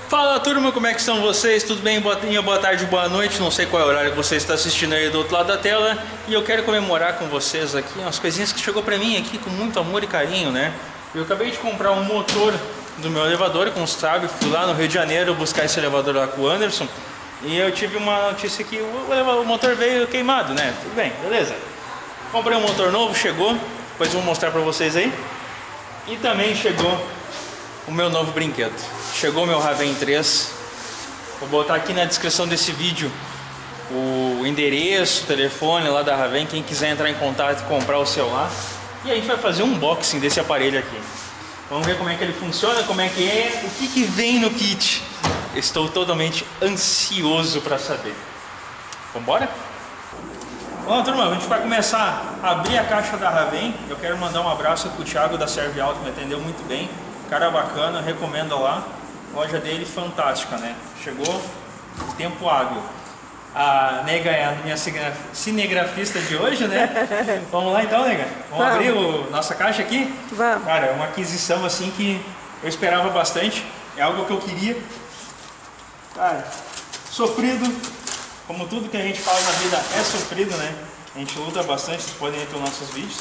Fala turma, como é que estão vocês? Tudo bem? Boa tarde, boa noite. Não sei qual é o horário que você está assistindo aí do outro lado da tela. E eu quero comemorar com vocês aqui umas coisinhas que chegou pra mim aqui com muito amor e carinho, né? Eu acabei de comprar um motor do meu elevador, como você sabe. Fui lá no Rio de Janeiro buscar esse elevador lá com o Anderson. E eu tive uma notícia que o motor veio queimado, né? Tudo bem, beleza. Comprei um motor novo, chegou. Depois eu vou mostrar pra vocês aí. E também chegou o meu novo brinquedo. Chegou meu Raven 3. Vou botar aqui na descrição desse vídeo o endereço, o telefone lá da Raven, quem quiser entrar em contato e comprar o celular. E a gente vai fazer um unboxing desse aparelho aqui. Vamos ver como é que ele funciona, como é que é, o que vem no kit. Estou totalmente ansioso para saber. Vambora? Bom, turma, a gente vai começar a abrir a caixa da Raven. Eu quero mandar um abraço pro Thiago da Serve Auto, me atendeu muito bem. Cara bacana, recomendo lá. A loja dele fantástica, né? Chegou em tempo hábil. A Nega é a minha cinegrafista de hoje, né? Vamos lá então, Nega? Vamos abrir nossa caixa aqui? Vamos. Cara, é uma aquisição assim que eu esperava bastante. É algo que eu queria. Cara, sofrido. Como tudo que a gente fala na vida é sofrido, né? A gente luta bastante, vocês podem ir para os nossos vídeos.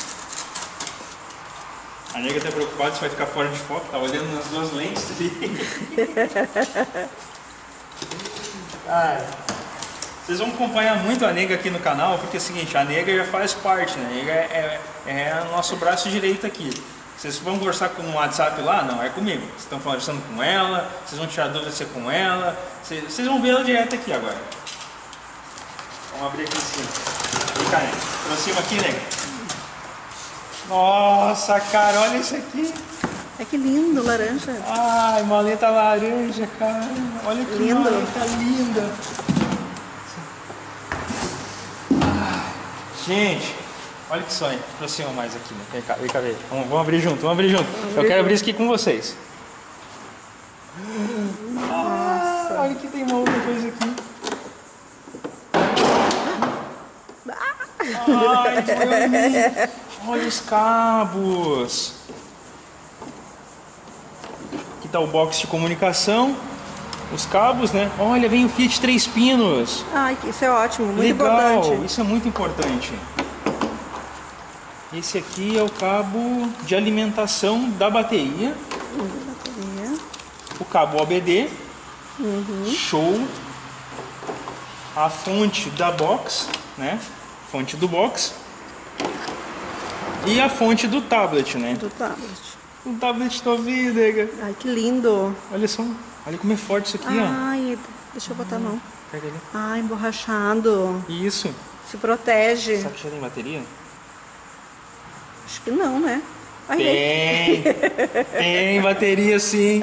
A Nega tá preocupada se vai ficar fora de foco, tá olhando nas duas lentes ali. Vocês vão acompanhar muito a Nega aqui no canal, porque é o seguinte, a Nega já faz parte, né? A Nega é o nosso braço direito aqui. Vocês vão conversar com o WhatsApp lá? Não, é comigo. Vocês estão conversando com ela, vocês vão tirar dúvidas com ela. Vocês vão ver ela direto aqui agora. Vamos abrir aqui em cima. Vem cá, Nega. Aproxima aqui, Nega. Nossa, cara, olha isso aqui. É que lindo, laranja. Ai, maleta laranja, cara. Olha que lindo. Maleta linda. Gente, olha que sonho. Aproxima mais aqui, né? Vem cá, ver. Vamos abrir junto, vamos abrir junto. Eu quero abrir isso aqui com vocês. Nossa. Olha que tem uma outra coisa aqui. Ai, olha os cabos. Aqui tá o box de comunicação. Os cabos, né? Olha, vem o Fiat 3 pinos. Ai, isso é ótimo, muito legal, importante. isso é muito importante. Esse aqui é o cabo de alimentação da bateria. O cabo OBD. Show. A fonte da box, né? Fonte do box. E a fonte do tablet, né? Do tablet. O tablet novinho, Nega. Ai, que lindo. Olha só. Olha como é forte isso aqui, ó. Ai, deixa eu botar a mão. Pega ali. Ai, emborrachado. Isso. Se protege. Sabe que já tem bateria? Acho que não, né? Ai, Tem bateria sim.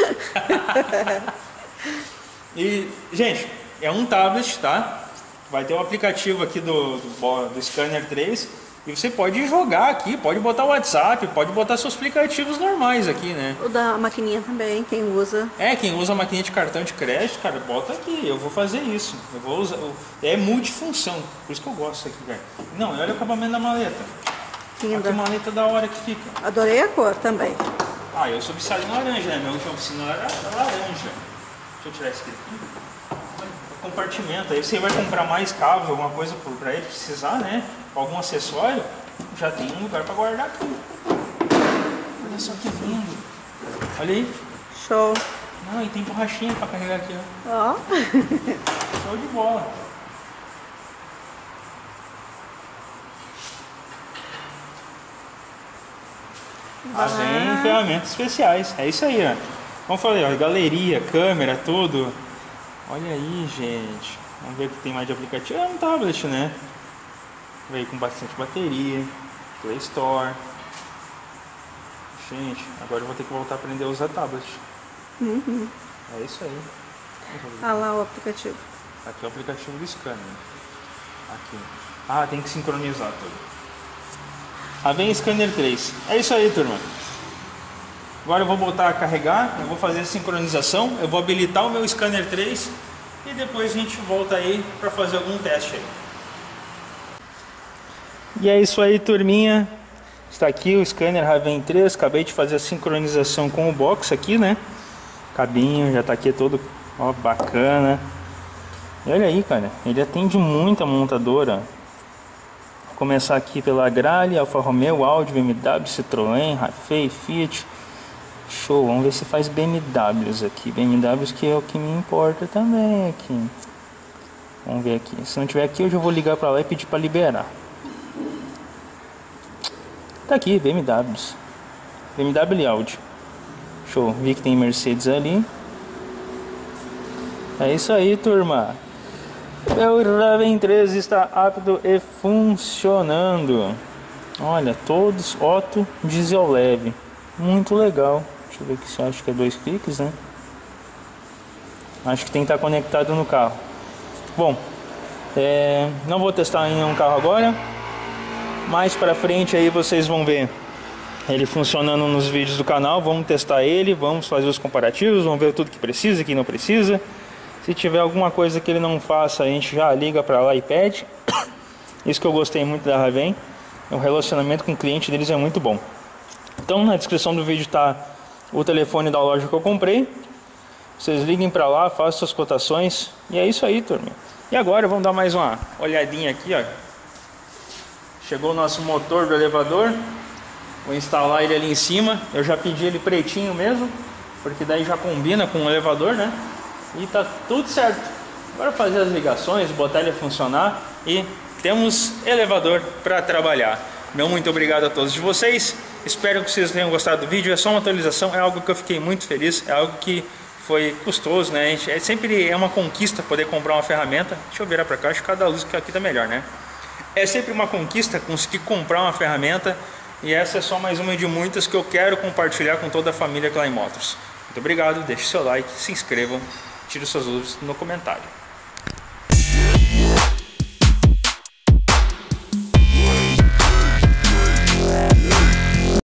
E, gente, é um tablet, tá? Vai ter o aplicativo aqui do Scanner 3. E você pode jogar aqui, pode botar o WhatsApp, pode botar seus aplicativos normais aqui, né? O da maquininha também, quem usa. Quem usa a maquininha de cartão de crédito, cara, bota aqui, eu vou fazer isso. Eu vou usar. É multifunção, por isso que eu gosto aqui, cara. Não, olha o acabamento da maleta. Linda. Olha que maleta da hora que fica. Adorei a cor também. Eu sou viciado em laranja, né? Minha última oficina era laranja. Deixa eu tirar esse aqui. Compartimento, aí você vai comprar mais cabos, alguma coisa para ele precisar, né? Algum acessório, já tem um lugar para guardar tudo. Olha só que lindo. Olha aí. Show. Não, e tem borrachinha para carregar aqui, ó. Ó. Show de bola. Vem ferramentas especiais. É isso aí, ó. Como eu falei, ó, galeria, câmera, tudo. Olha aí, gente. Vamos ver o que tem mais de aplicativo. É um tablet, né? Veio com bastante bateria. Play Store. Gente, agora eu vou ter que voltar a aprender a usar tablet. É isso aí. Ah lá o aplicativo. Aqui é o aplicativo do scanner. Aqui. Tem que sincronizar tudo. Vem Scanner 3. É isso aí, turma. Agora eu vou botar a carregar, eu vou fazer a sincronização, eu vou habilitar o meu Scanner 3 e depois a gente volta aí para fazer algum teste aí. E é isso aí, turminha. Está aqui o Scanner Raven 3, acabei de fazer a sincronização com o box aqui, né? Cabinho já tá aqui todo, ó, bacana. E olha aí, cara, ele atende muita montadora. Vou começar aqui pela Agrale, Alfa Romeo, Audi, BMW, Citroën, Rafei, Fiat. Show, vamos ver se faz BMWs aqui. BMWs que é o que me importa também aqui. Vamos ver aqui. Se não tiver aqui, eu já vou ligar pra lá e pedir pra liberar. Tá aqui, BMWs. BMW e Audi. Show, vi que tem Mercedes ali. É isso aí, turma. O Raven 13 está apto e funcionando. Olha, todos Otto diesel leve. Muito legal. Deixa eu ver aqui se eu acho que é 2 cliques, né? Acho que tem que estar conectado no carro. Bom, não vou testar em um carro agora. Mais pra frente aí vocês vão ver ele funcionando nos vídeos do canal. Vamos testar ele, vamos fazer os comparativos, vamos ver tudo que precisa e que não precisa. Se tiver alguma coisa que ele não faça, a gente já liga pra lá e pede. Isso que eu gostei muito da Raven. O relacionamento com o cliente deles é muito bom. Então na descrição do vídeo tá o telefone da loja que eu comprei. Vocês liguem pra lá, façam suas cotações. E é isso aí, turma. E agora vamos dar mais uma olhadinha aqui, ó. Chegou o nosso motor do elevador. Vou instalar ele ali em cima. Eu já pedi ele pretinho mesmo, porque daí já combina com o elevador, né? E tá tudo certo. Agora fazer as ligações, botar ele a funcionar e temos elevador para trabalhar. Meu muito obrigado a todos de vocês. Espero que vocês tenham gostado do vídeo. É só uma atualização, é algo que eu fiquei muito feliz, é algo que foi custoso, né? Sempre é uma conquista poder comprar uma ferramenta. Deixa eu virar para cá, acho que cada luz que aqui tá melhor, né? É sempre uma conquista conseguir comprar uma ferramenta. E essa é só mais uma de muitas que eu quero compartilhar com toda a família Klein Motors. Muito obrigado, deixe seu like, se inscrevam, tire suas dúvidas no comentário.